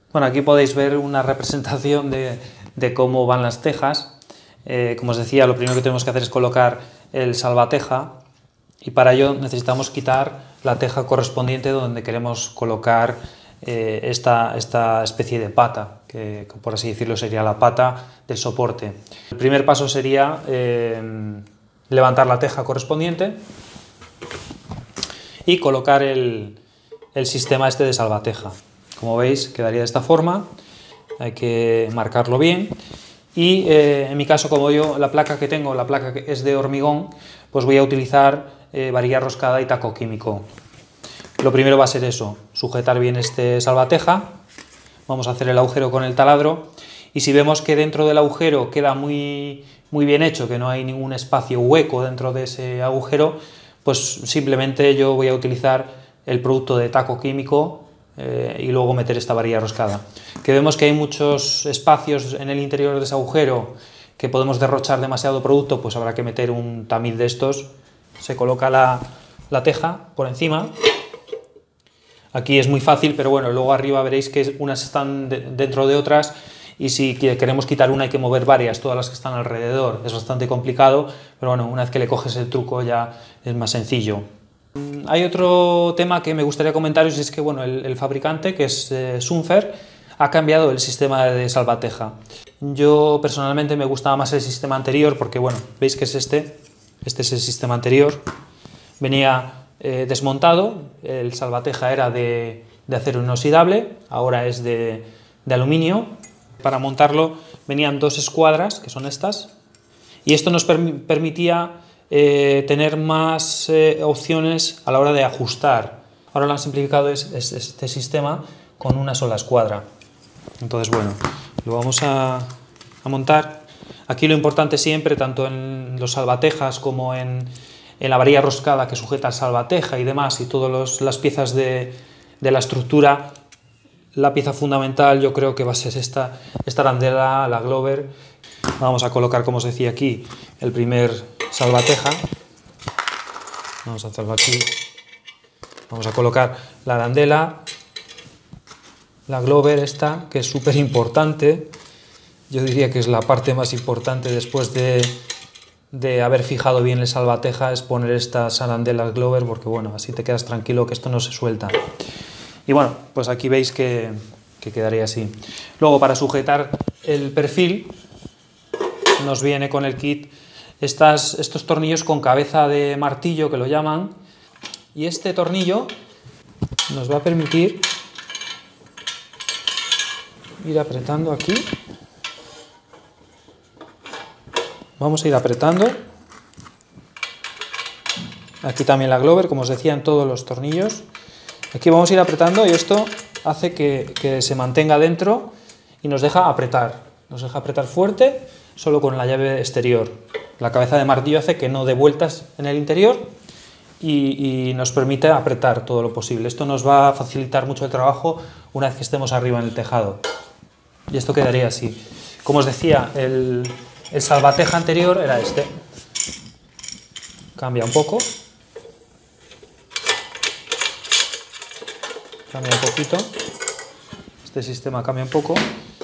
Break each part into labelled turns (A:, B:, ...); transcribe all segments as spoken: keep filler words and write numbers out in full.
A: Bueno, aquí podéis ver una representación de, de cómo van las tejas. Eh, como os decía, lo primero que tenemos que hacer es colocar el salvateja y para ello necesitamos quitar la teja correspondiente donde queremos colocar eh, esta, esta especie de pata, que por así decirlo sería la pata del soporte. El primer paso sería eh, levantar la teja correspondiente y colocar el, el sistema este de salvateja. Como veis, quedaría de esta forma, hay que marcarlo bien y eh, en mi caso, como yo la placa que tengo, la placa que es de hormigón, pues voy a utilizar eh, varilla roscada y taco químico. Lo primero va a ser eso, sujetar bien este salvateja, vamos a hacer el agujero con el taladro y si vemos que dentro del agujero queda muy, muy bien hecho, que no hay ningún espacio hueco dentro de ese agujero, pues simplemente yo voy a utilizar el producto de taco químico Eh, y luego meter esta varilla roscada. Que vemos que hay muchos espacios en el interior de ese agujero que podemos derrochar demasiado producto, pues habrá que meter un tamiz de estos. Se coloca la, la teja por encima. Aquí es muy fácil, pero bueno, luego arriba veréis que unas están de, dentro de otras y si queremos quitar una hay que mover varias, todas las que están alrededor. Es bastante complicado, pero bueno, una vez que le coges el truco ya es más sencillo. Hay otro tema que me gustaría comentaros y es que bueno, el, el fabricante, que es eh, Sunfer, ha cambiado el sistema de salvateja. Yo personalmente me gustaba más el sistema anterior porque bueno, veis que es este, este es el sistema anterior, venía eh, desmontado, el salvateja era de, de acero inoxidable, ahora es de, de aluminio. Para montarlo venían dos escuadras, que son estas, y esto nos perm- permitía Eh, tener más eh, opciones a la hora de ajustar. Ahora lo han simplificado es, es, este sistema con una sola escuadra. Entonces, bueno, lo vamos a, a montar. Aquí lo importante siempre, tanto en los salvatejas como en, en la varilla roscada que sujeta el salvateja y demás, y todas las piezas de, de la estructura, la pieza fundamental yo creo que va a ser esta, esta arandela, la Glover. Vamos a colocar, como os decía aquí, el primer salvateja. Vamos a hacerlo aquí. Vamos a colocar la arandela, la Glover esta, que es súper importante. Yo diría que es la parte más importante después de, de haber fijado bien el salvateja, es poner estas arandelas Glover, porque bueno, así te quedas tranquilo que esto no se suelta. Y bueno, pues aquí veis que, que quedaría así. Luego, para sujetar el perfil, nos viene con el kit estas, estos tornillos con cabeza de martillo, que lo llaman, y este tornillo nos va a permitir ir apretando aquí. Vamos a ir apretando. Aquí también la Glover, como os decía, en todos los tornillos. Aquí vamos a ir apretando y esto hace que, que se mantenga dentro y nos deja apretar. Nos deja apretar fuerte solo con la llave exterior. La cabeza de martillo hace que no dé vueltas en el interior y, y nos permite apretar todo lo posible. Esto nos va a facilitar mucho el trabajo una vez que estemos arriba en el tejado. Y esto quedaría así. Como os decía, el, el salvateja anterior era este. Cambia un poco. Cambia un poquito. Este sistema cambia un poco.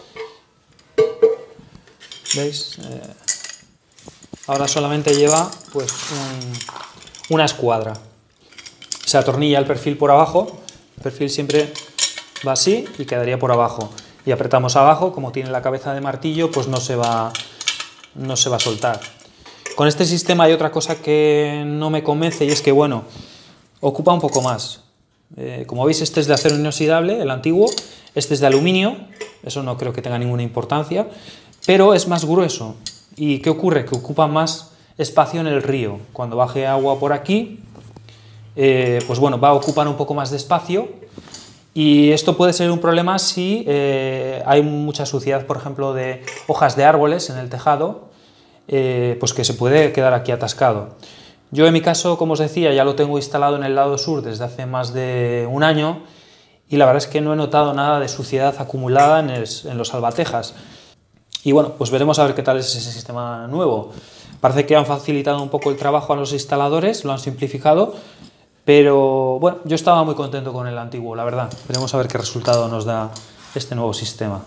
A: ¿Veis? Eh, ahora solamente lleva pues un, una escuadra. Se atornilla el perfil por abajo. El perfil siempre va así y quedaría por abajo. Y apretamos abajo, como tiene la cabeza de martillo, pues no se va, no se va a soltar. Con este sistema hay otra cosa que no me convence y es que, bueno, ocupa un poco más. Eh, como veis, este es de acero inoxidable, el antiguo. Este es de aluminio. Eso no creo que tenga ninguna importancia. Pero es más grueso. ¿Y qué ocurre? Que ocupa más espacio en el río. Cuando baje agua por aquí, eh, pues bueno, va a ocupar un poco más de espacio. Y esto puede ser un problema si eh, hay mucha suciedad, por ejemplo, de hojas de árboles en el tejado, eh, pues que se puede quedar aquí atascado. Yo en mi caso, como os decía, ya lo tengo instalado en el lado sur desde hace más de un año y la verdad es que no he notado nada de suciedad acumulada en, el, en los salvatejas. Y bueno, pues veremos a ver qué tal es ese sistema nuevo. Parece que han facilitado un poco el trabajo a los instaladores, lo han simplificado, pero bueno, yo estaba muy contento con el antiguo, la verdad. Veremos a ver qué resultado nos da este nuevo sistema.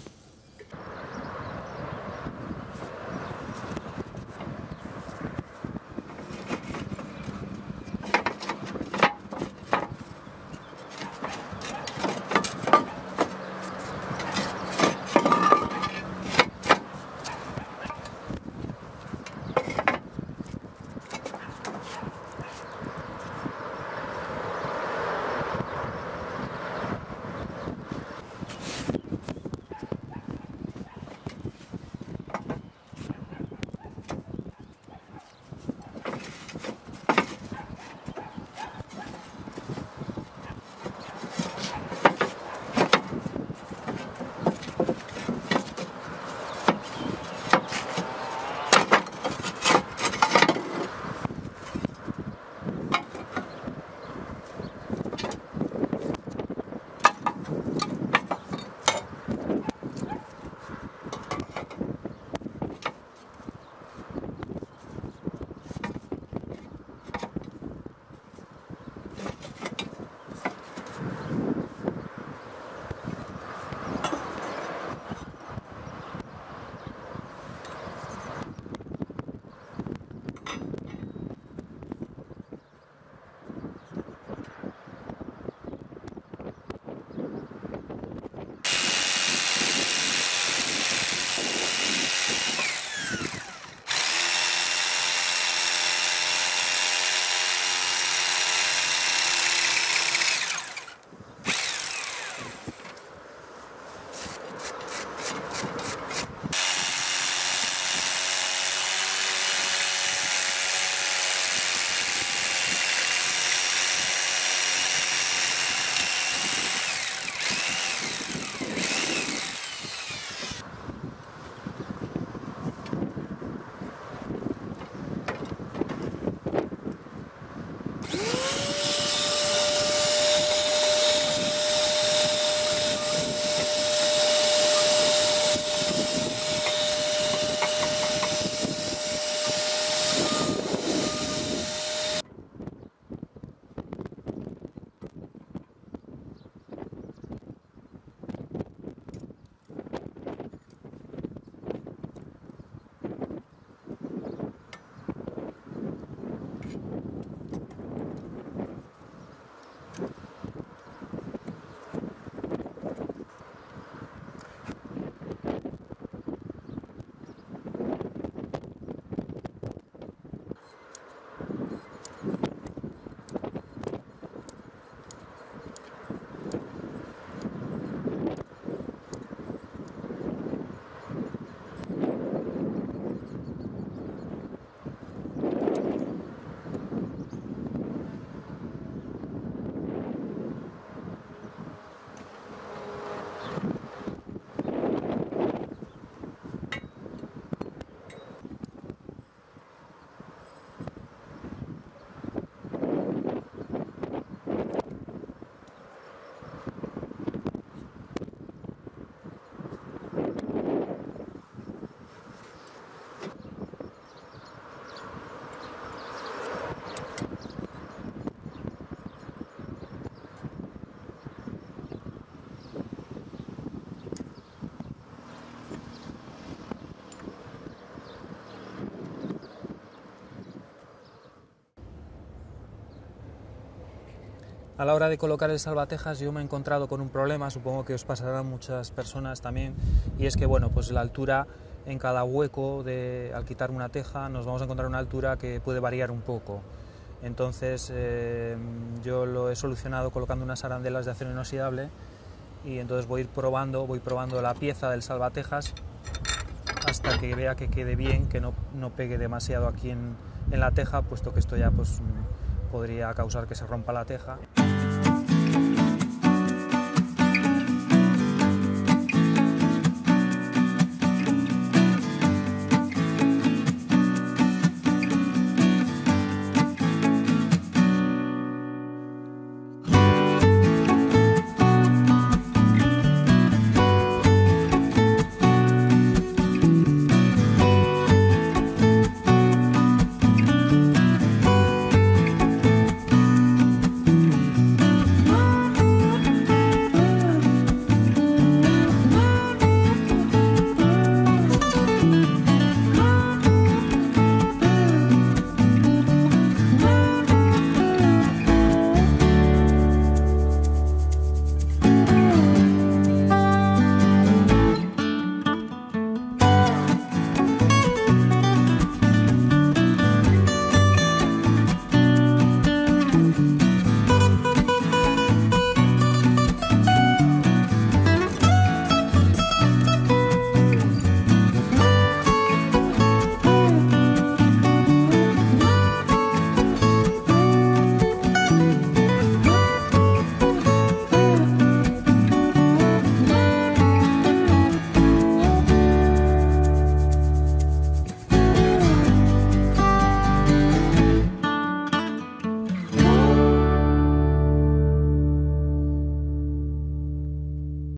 A: A la hora de colocar el salvatejas yo me he encontrado con un problema, supongo que os pasará a muchas personas también, y es que bueno, pues la altura en cada hueco, de, al quitar una teja, nos vamos a encontrar una altura que puede variar un poco. Entonces eh, yo lo he solucionado colocando unas arandelas de acero inoxidable, y entonces voy a ir probando, voy probando la pieza del salvatejas hasta que vea que quede bien, que no, no pegue demasiado aquí en, en la teja, puesto que esto ya pues podría causar que se rompa la teja.